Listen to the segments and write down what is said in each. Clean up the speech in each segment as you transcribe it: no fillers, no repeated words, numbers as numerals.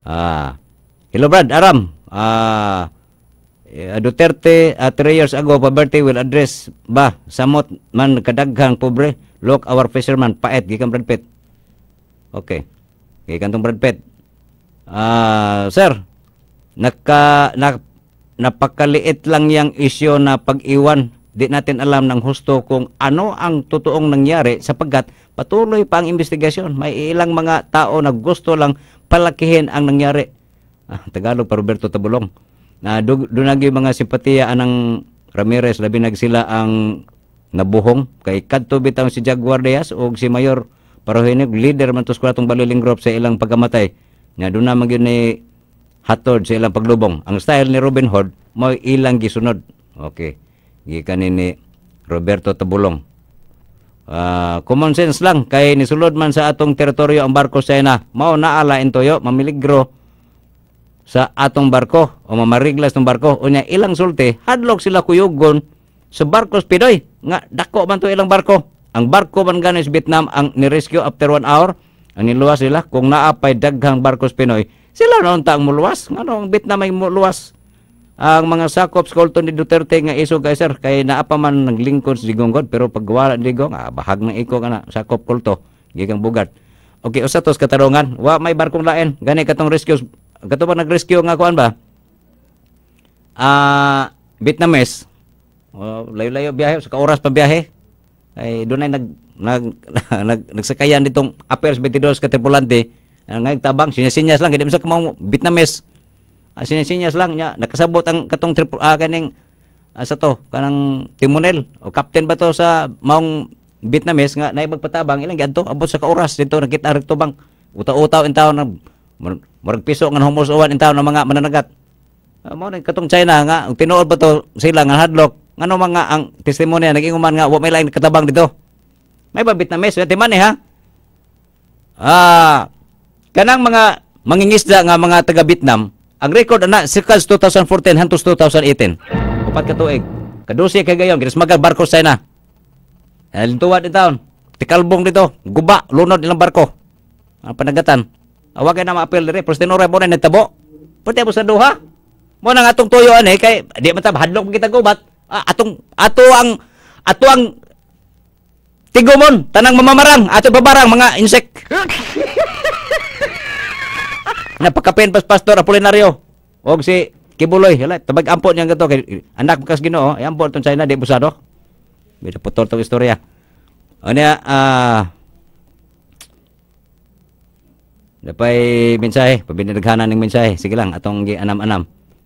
Hello Brad, Arram. Duterte 3 years ago, poverty will address ba? Samot man kadaghang pobre. Look, our fisherman, paet, gikan Brad Pitt. Okay. Gikan tong Brad Pitt. Sir, napakaliit lang yang isyo na pag-iwan. Di natin alam ng husto kung ano ang totoong nangyari sapagkat patuloy pa ang investigasyon. May ilang mga tao na gusto lang palakihin ang nangyari. Tagalog pa Roberto Tabulong. Doon yung mga simpatiya anang Ramirez, labi sila ang nabuhong. Kay kadto bitaw si Jaguar Diaz o si Mayor Parohinig, leader man to tong Baliling Group sa ilang pagkamatay. Doon naman yun ni hatod sa ilang paglubong. Ang style ni Robin Hood, mo ilang gisunod. Okay. Gikan ni Roberto Tabulong. Common sense lang kay nisulod man sa atong teritoryo ang barko sa ina. Mao naala intoyo mamiligro sa atong barko o mamariglas ng barko. Unya ilang sulti hadlok sila kuyugon sa barkos Pinoy nga dako man to ilang barko. Ang barko man ganis Vietnam ang ni-rescue after 1 hour. Ang niluwas sila kung naapay daghang barkos Pinoy. Sila noon taang muluwas. Ngano ang Vietnam ay muluwas? Ang mga sakop skolton ni Duterte nga iso guys sir kay naapa man naglingkod sa Digongod pero pag wala Digong bahag ng iko kana sakop kulto gigang bugat. Okay, usa tos katarungan wa may barkong lain gani katong rescue kato ba nag-rescue nga kuan ba Vietnamese layo-layo biyahe sa oras pa biyahe ay dunay nagsakayan ditong Apers 22 ka tripulante ngay tabang sinasinyas lang kay di sa kamao Vietnamese. Sinisinyas lang niya nakasabot ang katong kaning sa to kanang timonel o captain ba to sa maong Vietnamese nga naibagpatabang ilang gadto abot sa kaoras dito nakita rito bang utaw-utaw in taon na murag piso nga humos uwan in taon ng mga mananagat mao ni katong China nga tinuod ba to sila nga hadlok ngano mga ang testimonya naginguman nga wa may lain katabang dito may ba Vietnamese timan ha kanang mga mangingisda nga mga taga Vietnam. Ang record na circles 2014 hantos 2018. Upat ka tuig. Kadusi kay gayon ginas magal barko sa na. Lintuwad din taon. Tikalbong dito, guba, lunod ilang barko. Ang panagatan. Awagay na ma-appeal dire, pero tinore mo na nagtabo. Pwede mo sa duha. Mo nang atong tuyo ani kay di man ta hadlok kita gubat. Ato ang tigumon tanang mamamarang, ato babarang mga insect. Napakapen pas Pastor Apolinario og si Kibuloy hala tabag ampon niya gato kay anak kas Ginoo ay ampon ton China di busado bida putol tong istorya unya dapay mensahe pabinadaghanan ning mensahe sige lang atong gianam-anam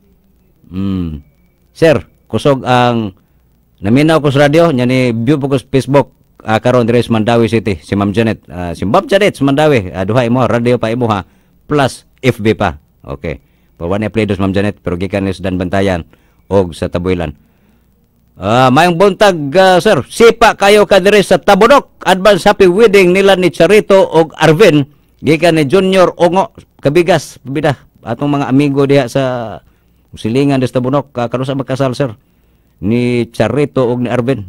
sir kusog ang naminaw ko sa radio nya ni view po ko sa Facebook karon dire sa Mandawi City si Ma'am Janet si Ma'am Janet sa Mandawi duha imo radio pa imo ha plus FB pa. Okay. Pawan ni play dos Ma'am Janet pero gikan ni Dan Bantayan og sa Taboylan. Mayong buntag sir, sipa kayo ka diri sa Tabunok. Advance happy wedding nila ni Charito og Arvin gikan ni Junior Ongo Kabigas bida atong mga amigo diha sa silingan sa Tabunok karon sa magkasal sir ni Charito og ni Arvin.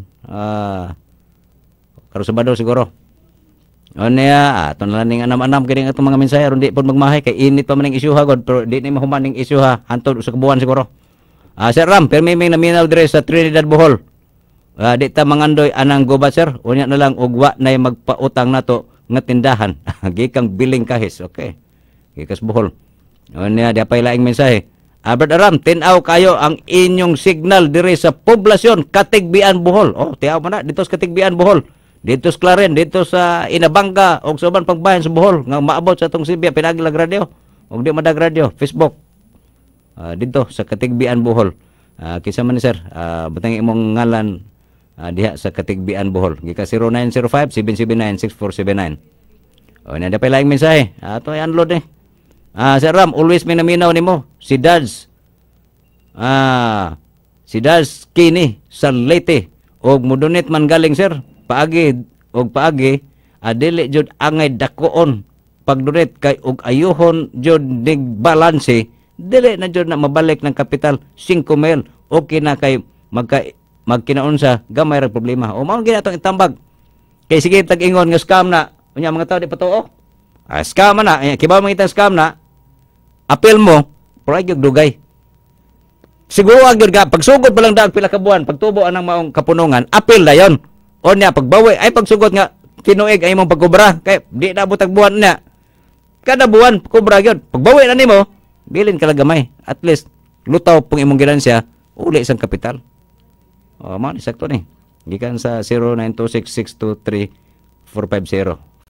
Karon Sabado siguro. Onya aton na ning anam-anam kini atong mga mensahe aron di pod magmahay kay init pa man ning isyuha god pero di ni mahuman ning isyuha hantod sa kabuan siguro. Sir Ram permi may naminaw dire sa Trinidad Bohol. Di ta mangandoy anang gubat sir. Unya na lang og wa nay magpautang nato nga tindahan. Gikang biling kahis. Okay. Gikas Bohol. Onya di pay laing mensahe. Brad Aram, tinaw kayo ang inyong signal dire sa poblasyon Katigbian Bohol. Oh, tiaw man na dito sa Katigbian Bohol. Dito sa Claren, dito sa Inabanga o sa ubang pagbayan sa Bohol nga maabot sa itong Sibya, pinagilag radio o di madag radio, Facebook dito sa Katigbian Bohol. Kisa man ni sir, butang imong ngalan diha sa Katigbian Bohol. Gika 0905-779-6479. O, nada pa laing mensahe. Ito ay unload eh. Sir Ram, always may naminaw ni mo. Si Dads. Si Dads Kini sa Leyte. O mudunit man galing sir. Paagi dili jud angay dakoon pagdunit kay og ayuhon jud nig balanse dili na jud na mabalik ng kapital 5 mil okay na kay magkinaunsa gamay ra problema o mao ginatong itambag kay sige tag-ingon nga scam na unya mga tao di patuo scam na kibaw man itang scam na apil mo, pura gyud dugay. Siguro gyud ka pagsugod pa lang daag pila ka buwan, pagtubo anang maong kapunungan, apil dayon. O niya pagbawi ay pagsugod nga tinuig ay imong pagkobra kay di na butag buwan na. Kada buwan kobra gyud. Pagbawi na nimo, bilin ka lang gamay. At least lutaw pong imong ginansya uli sang kapital. O man sakto ni. Gikan sa 0926623450.